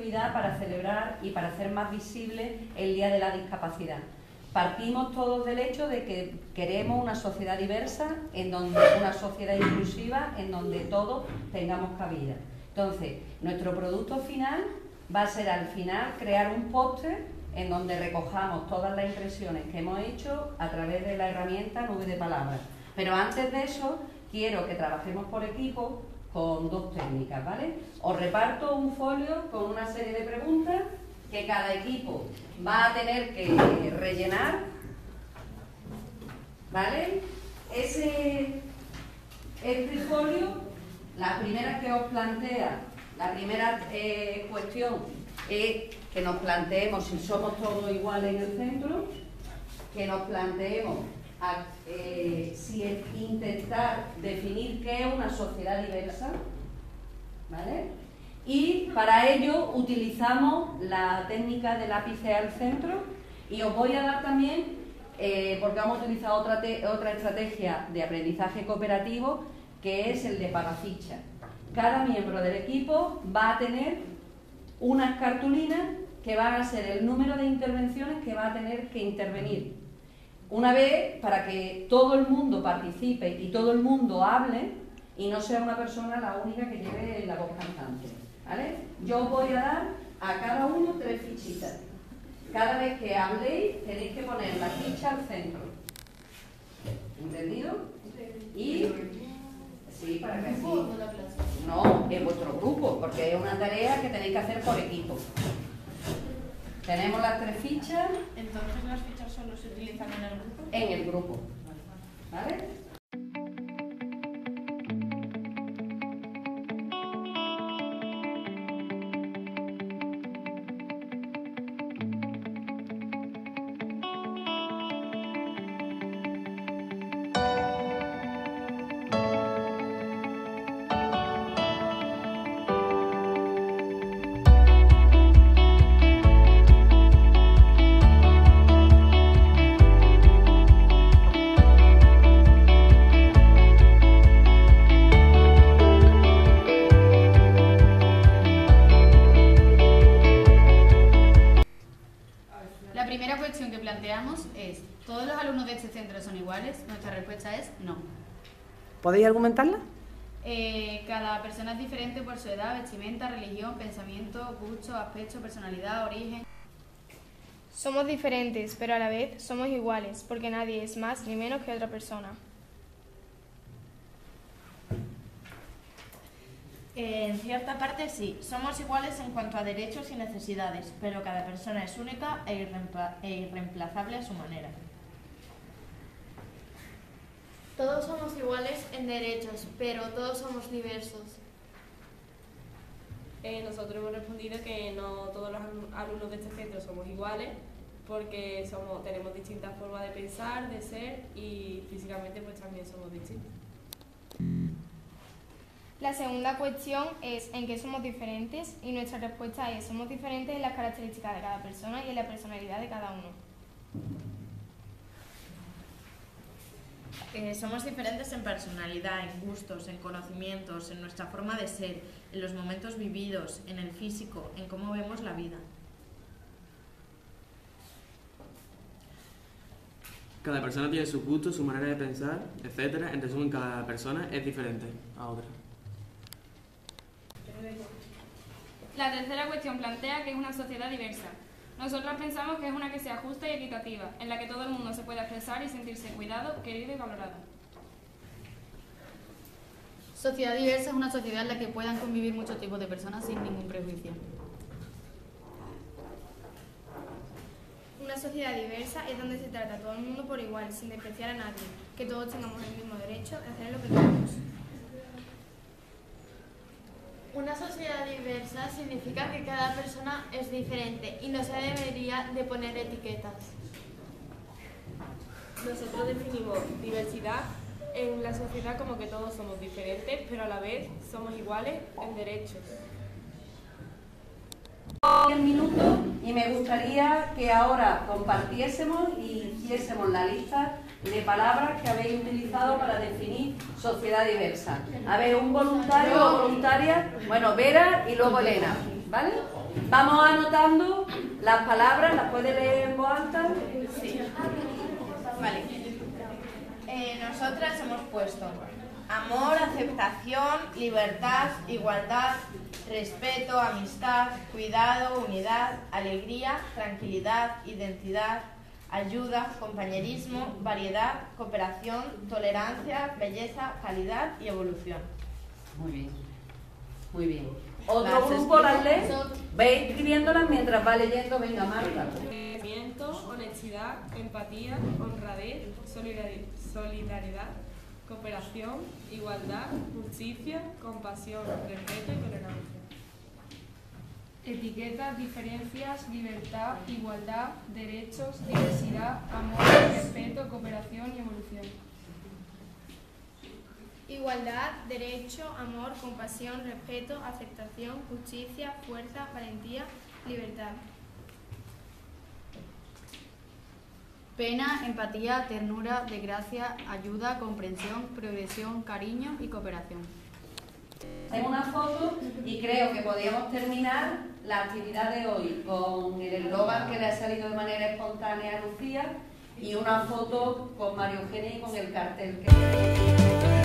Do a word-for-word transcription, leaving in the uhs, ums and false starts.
actividad para celebrar y para hacer más visible el Día de la Discapacidad. Partimos todos del hecho de que queremos una sociedad diversa, en donde una sociedad inclusiva, en donde todos tengamos cabida. Entonces, nuestro producto final va a ser al final crear un póster en donde recojamos todas las impresiones que hemos hecho a través de la herramienta Nube de Palabras. Pero antes de eso, quiero que trabajemos por equipo con dos técnicas, ¿vale? Os reparto un folio con una serie de preguntas que cada equipo va a tener que rellenar, ¿vale? Ese, este folio, la primera que os plantea, la primera eh, cuestión es que nos planteemos si somos todos iguales en el centro, que nos planteemos a, eh, si es intentar definir qué es una sociedad diversa, ¿vale? Y para ello utilizamos la técnica del lápice al centro y os voy a dar también, eh, porque vamos a utilizar otra, te, otra estrategia de aprendizaje cooperativo, que es el de pagaficha. Cada miembro del equipo va a tener unas cartulinas que van a ser el número de intervenciones que va a tener que intervenir. Una vez, para que todo el mundo participe y todo el mundo hable y no sea una persona la única que lleve la voz cantante, ¿vale? Yo os voy a dar a cada uno tres fichitas. Cada vez que habléis tenéis que poner la ficha al centro. ¿Entendido? Y... sí, para que sí. No, en vuestro grupo, porque es una tarea que tenéis que hacer por equipo. Tenemos las tres fichas. Entonces, ¿las fichas solo se utilizan en el grupo? En el grupo, ¿vale? La primera cuestión que planteamos es: ¿todos los alumnos de este centro son iguales? Nuestra respuesta es no. ¿Podéis argumentarla? Eh, cada persona es diferente por su edad, vestimenta, religión, pensamiento, gusto, aspecto, personalidad, origen. Somos diferentes, pero a la vez somos iguales, porque nadie es más ni menos que otra persona. Eh, en cierta parte sí, somos iguales en cuanto a derechos y necesidades, pero cada persona es única e, irreempla e irreemplazable a su manera. Todos somos iguales en derechos, pero todos somos diversos. Eh, nosotros hemos respondido que no todos los alumnos de este centro somos iguales, porque somos, tenemos distintas formas de pensar, de ser, y físicamente pues también somos distintos. La segunda cuestión es ¿en qué somos diferentes? Y nuestra respuesta es: somos diferentes en las características de cada persona y en la personalidad de cada uno. Eh, somos diferentes en personalidad, en gustos, en conocimientos, en nuestra forma de ser, en los momentos vividos, en el físico, en cómo vemos la vida. Cada persona tiene sus gustos, su manera de pensar, etcétera. En resumen, cada persona es diferente a otra. La tercera cuestión plantea que es una sociedad diversa. Nosotros pensamos que es una que sea justa y equitativa, en la que todo el mundo se pueda expresar y sentirse cuidado, querido y valorado. Sociedad diversa es una sociedad en la que puedan convivir muchos tipos de personas sin ningún prejuicio. Una sociedad diversa es donde se trata a todo el mundo por igual, sin despreciar a nadie, que todos tengamos el mismo derecho de hacer lo que queramos. Una sociedad diversa significa que cada persona es diferente y no se debería de poner etiquetas. Nosotros definimos diversidad en la sociedad como que todos somos diferentes, pero a la vez somos iguales en derechos. diez minutos y me gustaría que ahora compartiésemos y hiciésemos la lista y de palabras que habéis utilizado para definir sociedad diversa. A ver, un voluntario o voluntaria, bueno, Vera y luego Elena, ¿vale? Vamos anotando las palabras, ¿las puede leer en voz alta? Sí. Vale. Eh, nosotras hemos puesto amor, aceptación, libertad, igualdad, respeto, amistad, cuidado, unidad, alegría, tranquilidad, identidad, ayuda, compañerismo, variedad, cooperación, tolerancia, belleza, calidad y evolución. Muy bien, muy bien. ¿Otro Las grupo las lee? explico. Veis escribiéndolas mientras va leyendo. Venga, Marta. Pensamiento, honestidad, empatía, honradez, solidari- solidaridad, cooperación, igualdad, justicia, compasión, respeto y tolerancia. Etiquetas, diferencias, libertad, igualdad, derechos, diversidad, amor, respeto, cooperación y evolución. Igualdad, derecho, amor, compasión, respeto, aceptación, justicia, fuerza, valentía, libertad. Pena, empatía, ternura, desgracia, ayuda, comprensión, progresión, cariño y cooperación. Tengo una foto y creo que podríamos terminar la actividad de hoy con el eslogan que le ha salido de manera espontánea a Lucía y una foto con María Eugenia y con el cartel que...